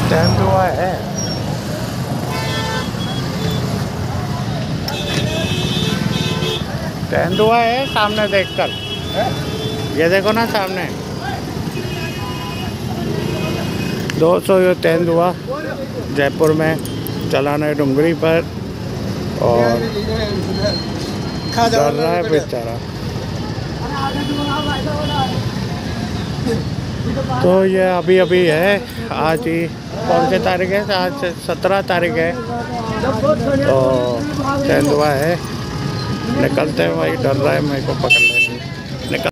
तेंदुआ है। तेंदुआ है सामने देखकर, ये देखो ना सामने 200 ये तेंदुआ जयपुर में चलाने डुंगरी पर, और डर रहा है बेचारा। तो ये अभी अभी है, आज ही कौन सी तारीख है, आज 17 तारीख है। तो तेंदुआ है, निकलते हैं भाई, डर रहा है मेरे को पकड़